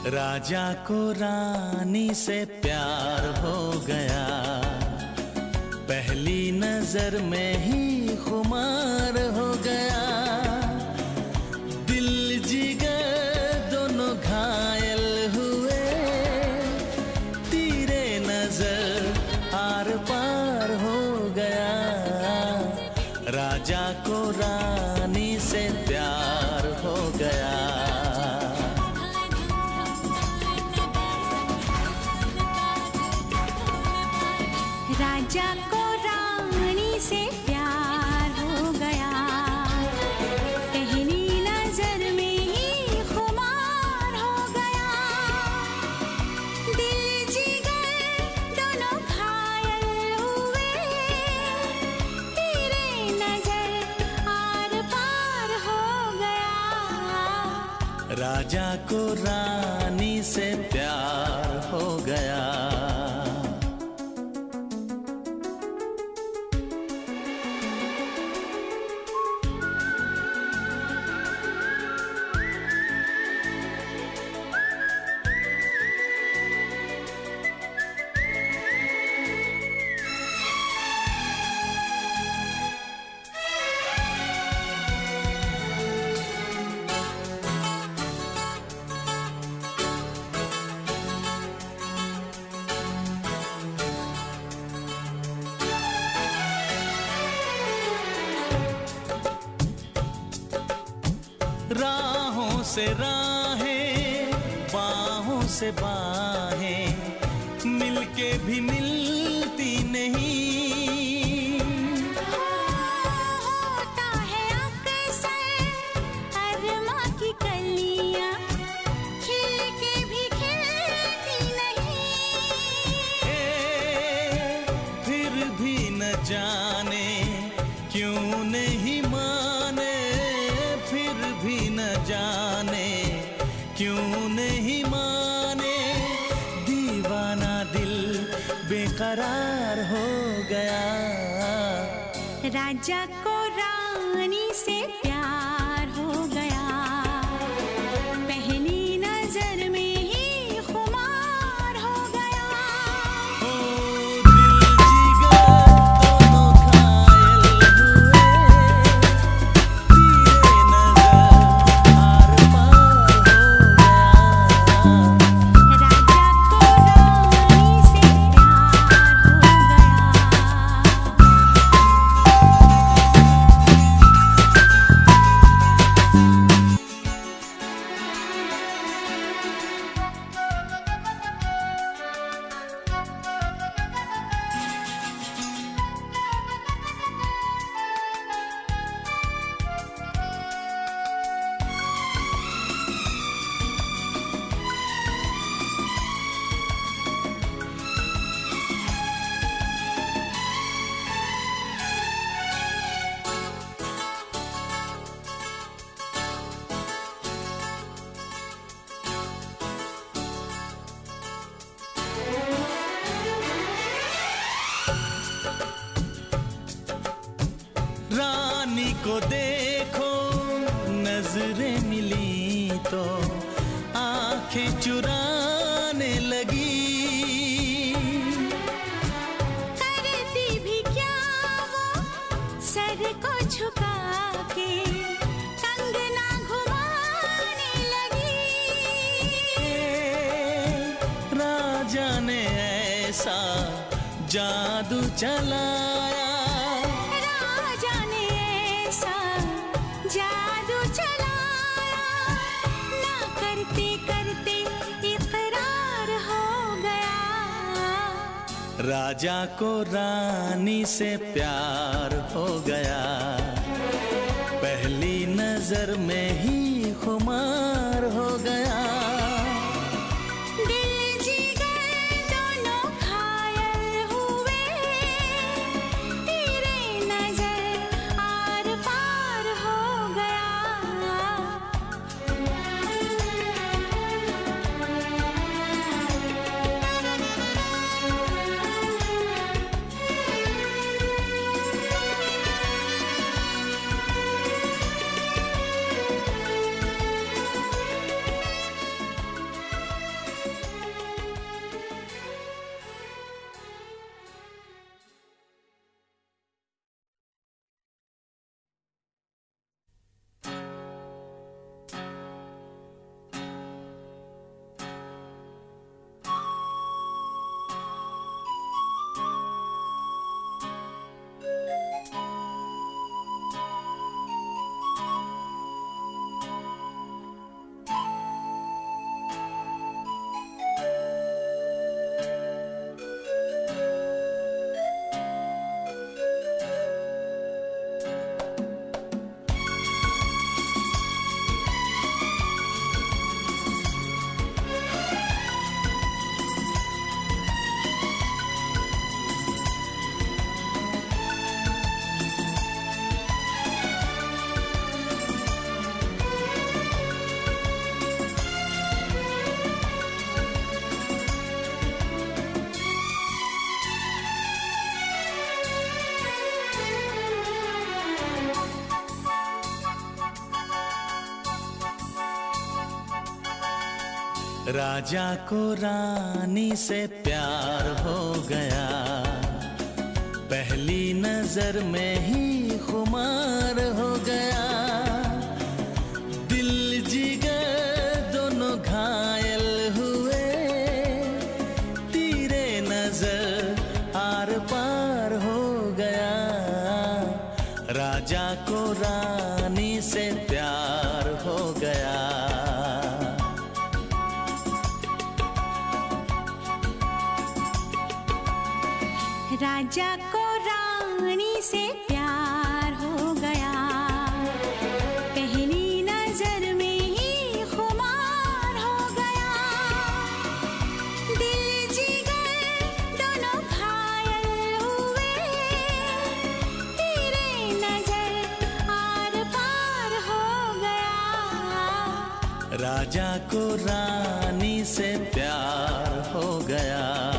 राजा को रानी से प्यार हो गया, पहली नजर में ही खुमार हो गया। दिल जिगर दोनों घायल हुए, तीरे नजर आर पार हो गया। राजा को रानी से प्यार हो गया। राजा को रानी से प्यार हो गया, पहली नजर में ही खुमार हो गया। दिल जिगर दोनों घायल हुए, तेरे नजर आर पार हो गया। राजा को रानी से प्यार हो गया। राहों से राहें, बाहों से बाहें, मिलके भी मिलती नहीं। होता है अक्सर अरमा की कलियां, खिल के भी खिलती नहीं। फिर भी न जाने क्यों नहीं माने, फिर भी न जाने क्यों नहीं माने। दीवाना दिल बेकरार हो गया। राजा को रानी से प्यार हो गया, पहली नजर में ही खुमार हो गया। ओ दिल जिगर दोनों घायल हुए, तीरे नजर आर पार हो गया। राजा को रानी से प्यार हो रानी को देखो नजरें मिली तो आंखें चुराने लगी। करती भी क्या वो सर को झुका के कंगना घुमाने लगी। राजा ने ऐसा जादू चलाया, राजा ने ऐसा जादू चलाया, ना करते करते इकरार हो गया। राजा को रानी से प्यार हो गया, पहली नजर में ही खुमार हो गया। दिल जिगर दोनों घायल हुए, तेरे नजर आर पार हो गया। राजा को रानी से प्यार हो गया, पहली नजर में ही खुमार हो गया। दिल जिगर दोनों घायल हुए, तीरे नजर आर पार हो गया। राजा को रानी से प्यार हो गया। राजा को रानी से प्यार हो गया, पहली नजर में ही खुमार हो गया। दिल जिगर दोनों घायल हुए, तेरे नजर आर पार हो गया। राजा को रानी से प्यार हो गया।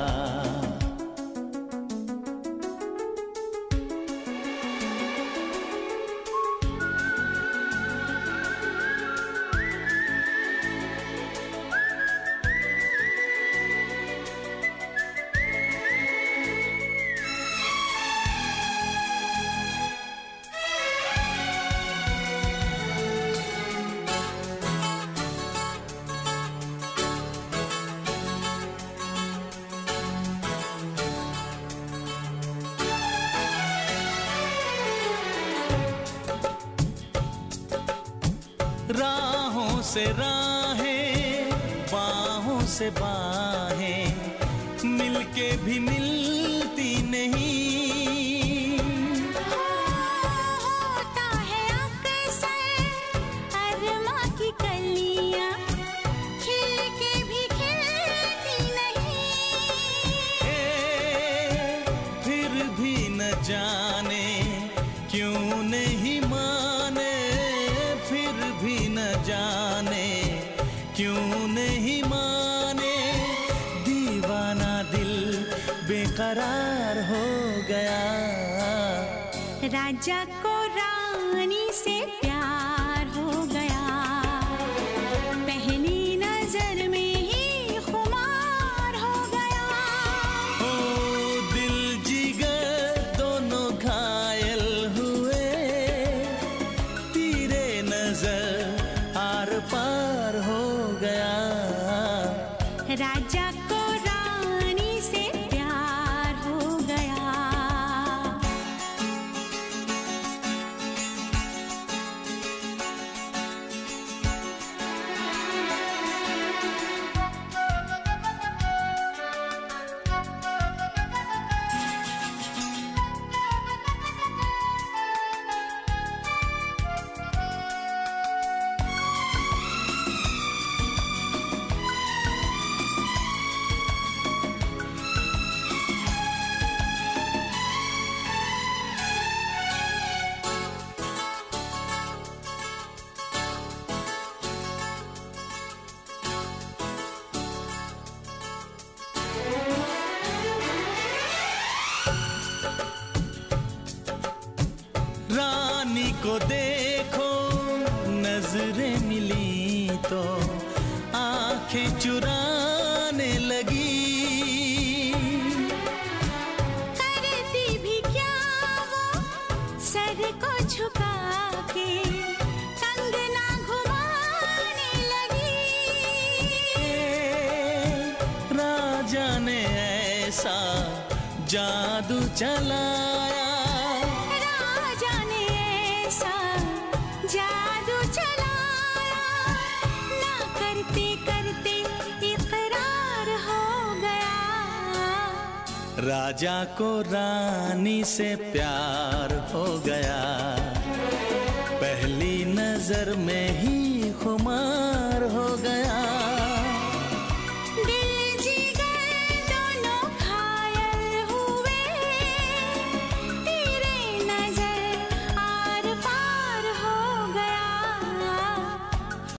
राहों से राहें, बाहों से बाहें, मिलके भी मिलती नहीं। होता है अक्सर अरमा की कलियां, खिल के भी खिलती नहीं। फिर भी न जाने क्यों नहीं माने, फिर भी न जाने क्यों नहीं माने। दीवाना दिल बेकरार हो गया। राजा को रानी से प्यार हो गया, पहली नजर में ही खुमार हो गया। ओ दिल जिगर दोनों घायल हुए, तीरे नजर आर पार हो गया। राजा को रानी से प्यार हो गया। रानी को देखो, नजरें मिली तो आंखें चुराने लगी। करती भी क्या वो सर को झुका के, कंगना घुमाने लगी। राजा ने ऐसा जादू चलाया, जादू चलाया, ना करते करते इकरार हो गया। राजा को रानी से प्यार हो गया, पहली नजर में ही खुमार